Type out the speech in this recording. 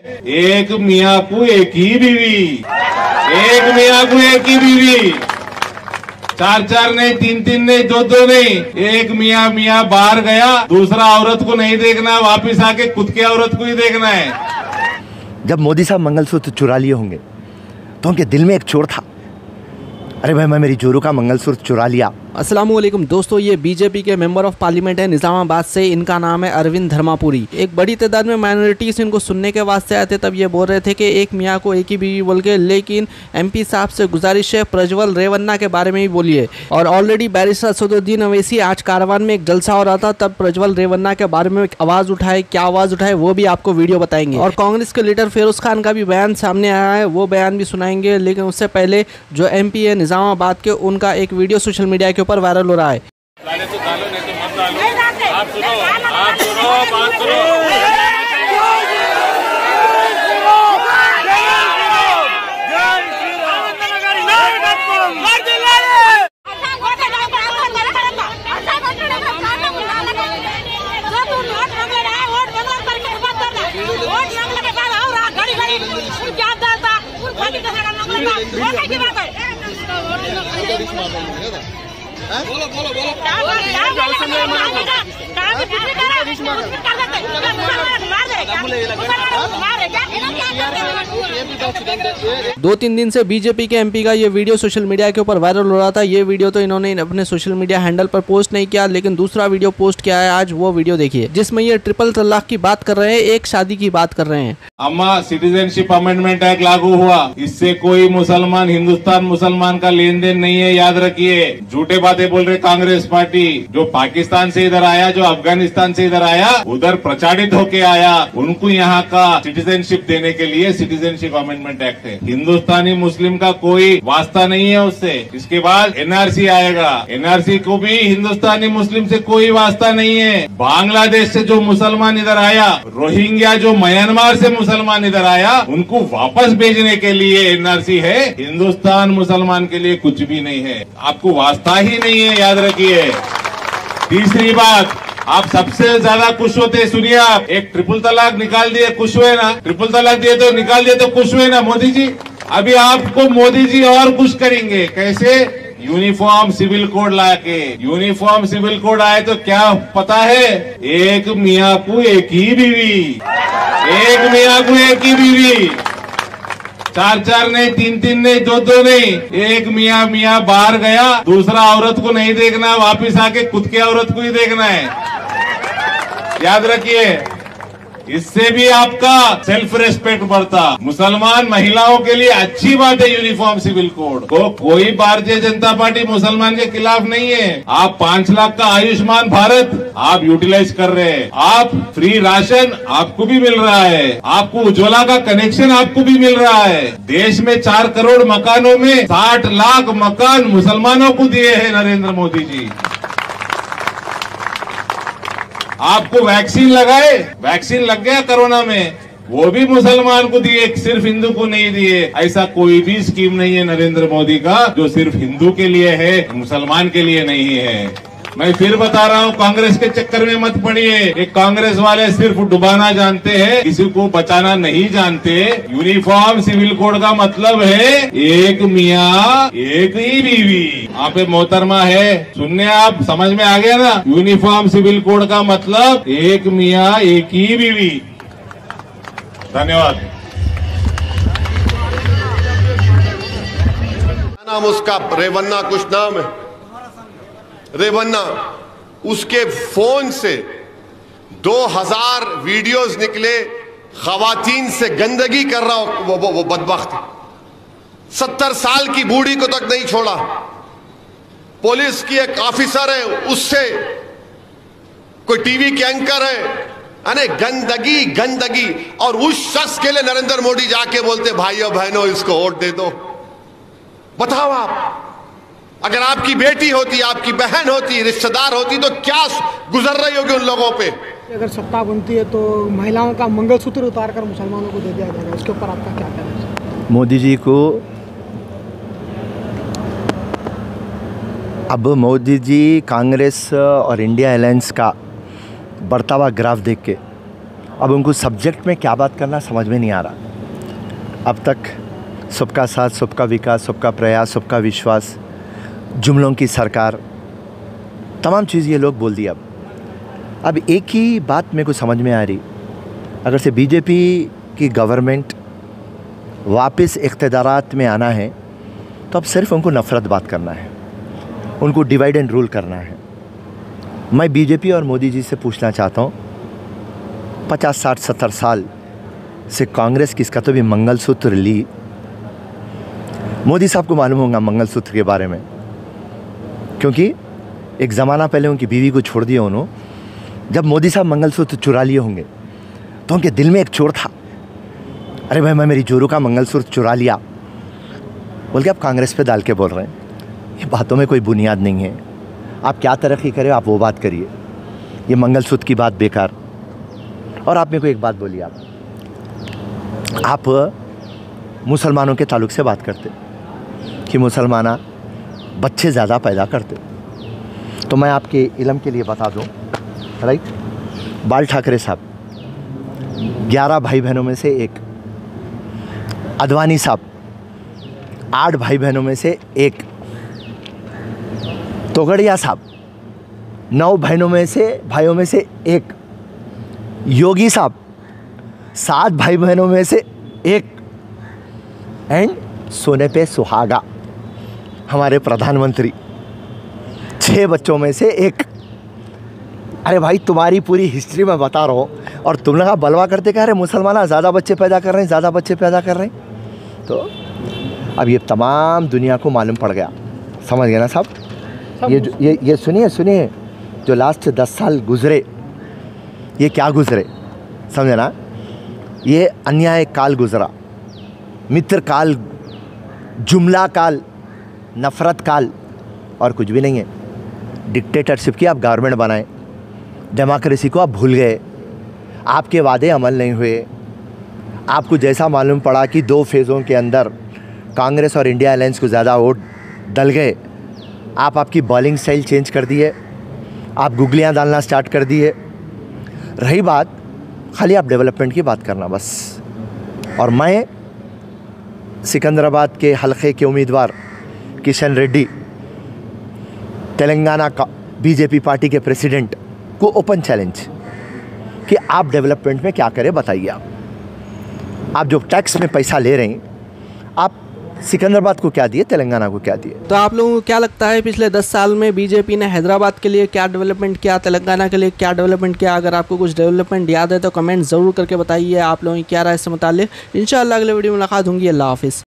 एक मियाँ को एक ही बीवी, एक मियाँ को एक ही बीवी, चार चार नहीं, तीन तीन नहीं, दो दो नहीं, एक मियाँ बाहर गया, दूसरा औरत को नहीं देखना, वापिस आके खुद की औरत को ही देखना है। जब मोदी साहब मंगलसूत्र चुरा लिए होंगे तो उनके दिल में एक चोर था, अरे भाई मैं मेरी जोरू का मंगलसूत्र चुरा लिया। अस्सलामुअलैकुम दोस्तों, ये बीजेपी के मेंबर ऑफ पार्लियामेंट है निज़ामाबाद से। इनका नाम है अरविंद धर्मापुरी। एक बड़ी तादाद में माइनॉरिटीज इनको सुनने के वास्ते आए थे। तब ये बोल रहे थे कि एक मियाँ को एक ही बीवी बोल के, लेकिन एमपी साहब से गुजारिश है प्रज्वल रेवन्ना के बारे में ही बोलिए। और ऑलरेडी बैरिस्टर असदुद्दीन अवैसी आज कारवान में एक जलसा हो रहा था, तब प्रज्वल रेवन्ना के बारे में आवाज़ उठाए। क्या आवाज़ उठाए वो भी आपको वीडियो बताएंगे। और कांग्रेस के लीडर फिरोज खान का भी बयान सामने आया है, वो बयान भी सुनाएंगे। लेकिन उससे पहले जो एमपी है निज़ामाबाद के, उनका एक वीडियो सोशल मीडिया के ऊपर वायरल हो रहा है। डालो तो डालो, नहीं तो मत डालो। आप सुनो, बात सुनो। दो तीन दिन से बीजेपी के एमपी का ये वीडियो सोशल मीडिया के ऊपर वायरल हो रहा था। ये वीडियो तो इन्होंने अपने सोशल मीडिया हैंडल पर पोस्ट नहीं किया, लेकिन दूसरा वीडियो पोस्ट किया है आज। वो वीडियो देखिए जिसमें ये ट्रिपल तलाक की बात कर रहे हैं, एक शादी की बात कर रहे हैं। अम्मा, सिटीजनशिप अमेंडमेंट एक्ट लागू हुआ, इससे कोई मुसलमान हिंदुस्तान मुसलमान का लेन देन नहीं है, याद रखिए। झूठे बातें बोल रहे कांग्रेस पार्टी। जो पाकिस्तान से इधर आया, जो अफगानिस्तान से इधर आया, उधर प्रचारित होके आया, उनको यहाँ का सिटीजनशिप देने के लिए सिटीजनशिप अमेंडमेंट एक्ट है। हिंदुस्तानी मुस्लिम का कोई वास्ता नहीं है उससे। इसके बाद एनआरसी आएगा, एनआरसी को भी हिंदुस्तानी मुस्लिम से कोई वास्ता नहीं है। बांग्लादेश से जो मुसलमान इधर आया, रोहिंग्या जो म्यांमार से मुसलमान इधर आया, उनको वापस भेजने के लिए एनआरसी है। हिंदुस्तान मुसलमान के लिए कुछ भी नहीं है, आपको वास्ता ही नहीं है, याद रखिए। तीसरी बात, आप सबसे ज्यादा खुश होते, सुनिए आप, एक ट्रिपल तलाक निकाल दिए, खुश हुए ना? ट्रिपल तलाक दिए तो निकाल दिए तो खुश हुए ना मोदी जी? अभी आपको मोदी जी और खुश करेंगे। कैसे? यूनिफॉर्म सिविल कोड लाके। यूनिफॉर्म सिविल कोड आए तो क्या पता है? एक मियाँ को एक ही बीवी, एक मियाँ को एक ही बीवी, चार चार नहीं, तीन तीन नहीं, दो दो नहीं, एक मियाँ बाहर गया, दूसरा औरत को नहीं देखना, वापिस आके खुद की औरत को ही देखना है, याद रखिए। इससे भी आपका सेल्फ रेस्पेक्ट बढ़ता। मुसलमान महिलाओं के लिए अच्छी बात है यूनिफॉर्म सिविल कोड को। कोई भारतीय जनता पार्टी मुसलमान के खिलाफ नहीं है। आप 5 लाख का आयुष्मान भारत आप यूटिलाइज कर रहे हैं, आप फ्री राशन आपको भी मिल रहा है, आपको उज्ज्वला का कनेक्शन आपको भी मिल रहा है। देश में 4 करोड़ मकानों में 60 लाख मकान मुसलमानों को दिए हैं नरेंद्र मोदी जी। आपको वैक्सीन लगाए, वैक्सीन लग गया कोरोना में, वो भी मुसलमान को दिए, सिर्फ हिंदू को नहीं दिए। ऐसा कोई भी स्कीम नहीं है नरेंद्र मोदी का जो सिर्फ हिंदू के लिए है, मुसलमान के लिए नहीं है। मैं फिर बता रहा हूँ, कांग्रेस के चक्कर में मत पड़िए। एक कांग्रेस वाले सिर्फ डुबाना जानते हैं, किसी को बचाना नहीं जानते। यूनिफॉर्म सिविल कोड का मतलब है एक मियाँ एक ही बीवी। आप पे मोहतरमा है, सुनने आप समझ में आ गया ना? यूनिफॉर्म सिविल कोड का मतलब एक मियाँ एक ही बीवी। धन्यवाद। नाम उसका रेवन्ना कुछ नाम है, रेवन्ना। उसके फोन से 2000 वीडियोस निकले, खवातीन से गंदगी कर रहा वो बदबख्त 70 साल की बूढ़ी को तक नहीं छोड़ा। पुलिस की एक ऑफिसर है, उससे कोई टीवी के एंकर है, अरे गंदगी गंदगी। और उस शख्स के लिए नरेंद्र मोदी जाके बोलते भाइयों बहनों इसको वोट दे दो। बताओ आप, अगर आपकी बेटी होती, आपकी बहन होती, रिश्तेदार होती, तो क्या गुजर रही होगी उन लोगों पे? अगर सत्ता बनती है तो महिलाओं का मंगलसूत्र उतार कर मुसलमानों को दे दिया जाएगा, इसके ऊपर आपका क्या कहना है? मोदी जी को, अब मोदी जी कांग्रेस और इंडिया अलायंस का बढ़ता हुआ ग्राफ देख के अब उनको सब्जेक्ट में क्या बात करना समझ में नहीं आ रहा। अब तक सबका साथ, सबका विकास, सबका प्रयास, सबका विश्वास, जुमलों की सरकार, तमाम चीज़ ये लोग बोल दिया। अब एक ही बात मेरे को समझ में आ रही, अगर से बीजेपी की गवर्नमेंट वापस इक़्तिदारात में आना है तो अब सिर्फ उनको नफ़रत बात करना है, उनको डिवाइड एंड रूल करना है। मैं बीजेपी और मोदी जी से पूछना चाहता हूँ, 50, 60, 70 साल से कांग्रेस किसका तो भी मंगलसूत्र ली। मोदी साहब को मालूम होगा मंगलसूत्र के बारे में, क्योंकि एक ज़माना पहले उनकी बीवी को छोड़ दिया उन्होंने। जब मोदी साहब मंगलसूत्र चुरा लिए होंगे तो उनके दिल में एक चोर था, अरे भाई मैं मेरी जोरू का मंगलसूत्र चुरा लिया, बोल के आप कांग्रेस पे डाल के बोल रहे हैं। ये बातों में कोई बुनियाद नहीं है। आप क्या तरक्की करें आप वो बात करिए, ये मंगलसूत्र की बात बेकार। और आप मेरे को एक बात बोलिए, आप मुसलमानों के ताल्लुक़ से बात करते कि मुसलमाना बच्चे ज़्यादा पैदा करते, तो मैं आपके इल्म के लिए बता दूं, राइट, बाल ठाकरे साहब 11 भाई बहनों में से एक, अडवाणी साहब 8 भाई बहनों में से एक, तोगड़िया साहब 9 भाइयों में से एक, योगी साहब 7 भाई बहनों में से एक, एंड सोने पे सुहागा हमारे प्रधानमंत्री 6 बच्चों में से एक। अरे भाई तुम्हारी पूरी हिस्ट्री में बता रहा हूँ और तुम लोग बलवा करते कह रहे मुसलमान ज़्यादा बच्चे पैदा कर रहे हैं, ज़्यादा बच्चे पैदा कर रहे हैं। तो अब ये तमाम दुनिया को मालूम पड़ गया, समझ गए ना साहब। ये सुनिए जो लास्ट 10 साल गुजरे, ये क्या गुजरे समझे ना। ये अन्याय काल गुजरा, मित्र काल, जुमला काल, नफ़रत काल, और कुछ भी नहीं है। डिक्टेटरशिप की आप गवर्नमेंट बनाए, डेमोक्रेसी को आप भूल गए, आपके वादे अमल नहीं हुए। आपको जैसा मालूम पड़ा कि 2 फेज़ों के अंदर कांग्रेस और इंडिया अलायंस को ज़्यादा वोट डल गए, आप आपकी बॉलिंग स्टाइल चेंज कर दिए, आप गुगलियाँ डालना स्टार्ट कर दिए। रही बात खाली आप डेवलपमेंट की बात करना बस। और मैं सिकंदराबाद के हलके के उम्मीदवार किशन रेड्डी, तेलंगाना का बीजेपी पार्टी के प्रेसिडेंट को ओपन चैलेंज कि आप डेवलपमेंट में क्या करें बताइए। आप जो टैक्स में पैसा ले रहे हैं, आप सिकंदराबाद को क्या दिए, तेलंगाना को क्या दिए। तो आप लोगों को क्या लगता है पिछले 10 साल में बीजेपी ने हैदराबाद के लिए क्या डेवलपमेंट किया, तेलंगाना के लिए क्या डेवलपमेंट किया? अगर आपको कुछ डेवलपमेंट याद है तो कमेंट ज़रूर करके बताइए आप लोगों की क्या राय से मुताल्लिक। इंशाअल्लाह अगले वीडियो में मुलाकात होंगी। अल्लाह हाफिज़।